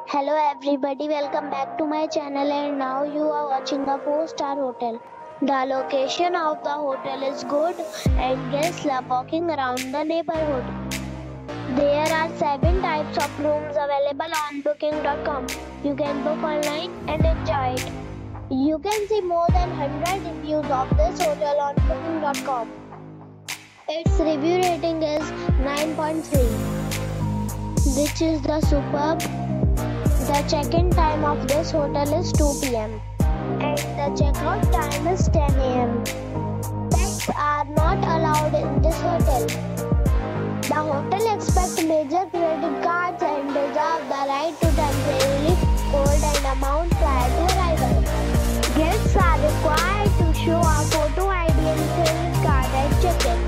Hello everybody, welcome back to my channel and now you are watching a 4-star hotel. The location of the hotel is good and guests love walking around the neighborhood. There are 7 types of rooms available on booking.com. You can book online and enjoy it. You can see more than 100 reviews of this hotel on booking.com. Its review rating is 9.3, which is the superb. The check-in time of this hotel is 2 p.m. and the check-out time is 10 a.m. Pets are not allowed in this hotel. The hotel accepts major credit cards and reserves the right to temporarily hold an amount prior to arrival. Guests are required to show a photo ID and credit card at check-in.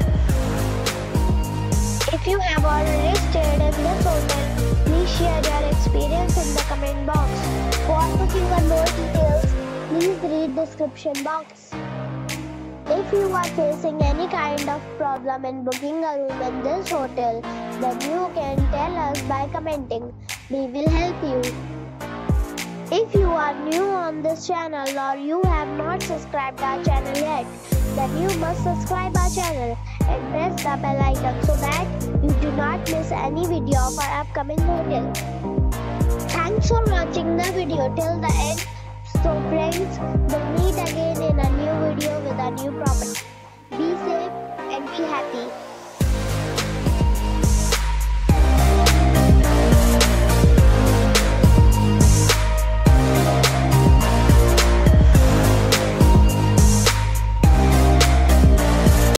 If you have already stayed in this hotel, please share your experience in the comment box. For booking or more details, please read description box. If you are facing any kind of problem in booking a room in this hotel, then you can tell us by commenting. We will help you. If you are new on this channel or you have not subscribed our channel yet, then you must subscribe our channel and press the bell icon so that you do not miss any video of our upcoming hotel. Thanks for watching the video till the end. So friends, we'll meet again in a new video with a new property. Be safe and be happy.